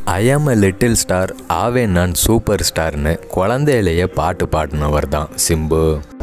ஐ ஆம் a little star ஆவே நான் சூப்பர் ஸ்டார்னு குழந்தையிலேயே பாட்டு பாடினவர் தான் சிம்பு.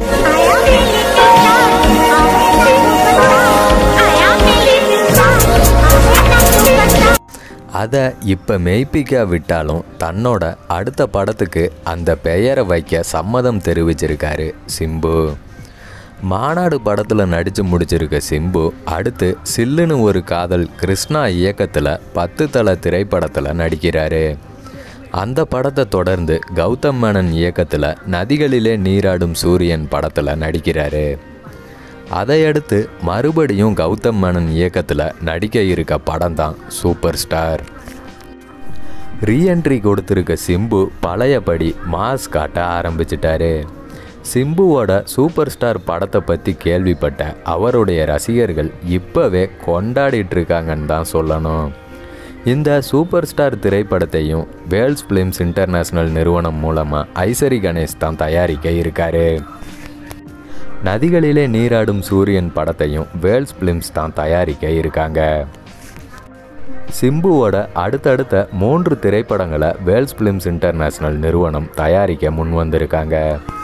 அதை இப்போ மெய்ப்பிக்க விட்டாலும் தன்னோட அடுத்த படத்துக்கு அந்த பெயரை வைக்க சம்மதம் தெரிவிச்சிருக்காரு சிம்பு. மாநாடு படத்தில் நடித்து முடிச்சிருக்க சிம்பு அடுத்து சில்லுன்னு ஒரு காதல் கிருஷ்ணா இயக்கத்தில் 10 தல திரைப்படத்தில் நடிக்கிறாரு. அந்த படத்தை தொடர்ந்து கௌதம் மேனன் இயக்கத்தில் நதிகளிலே நீராடும் சூரியன் படத்தில் நடிக்கிறாரு. அதையடுத்து மறுபடியும் கௌதம் மேனன் இயக்கத்தில் நடிக்க இருக்க படம் தான் சூப்பர் ஸ்டார். ரீஎன்ட்ரி கொடுத்துருக்க சிம்பு பழையபடி மாஸ் காட்ட ஆரம்பிச்சிட்டாரு. சிம்புவோட சூப்பர் ஸ்டார் படத்தை பற்றி கேள்விப்பட்ட அவருடைய ரசிகர்கள் இப்போவே கொண்டாடிட்டு இருக்காங்கன்னு தான் சொல்லணும். இந்த சூப்பர் ஸ்டார் திரைப்படத்தையும் வேல்ஸ் ஃபிலிம்ஸ் இன்டர்நேஷ்னல் நிறுவனம் மூலமாக ஐசரி கணேஷ் தான் தயாரிக்க இருக்காரு. நதிகளிலே நீராடும் சூரியன் படத்தையும் வேல்ஸ் ஃபிலிம்ஸ் தான் தயாரிக்க இருக்காங்க. சிம்புவோட அடுத்தடுத்த 3 திரைப்படங்களை வேல்ஸ் ஃபிலிம்ஸ் இன்டர்நேஷ்னல் நிறுவனம் தயாரிக்க முன் வந்திருக்காங்க.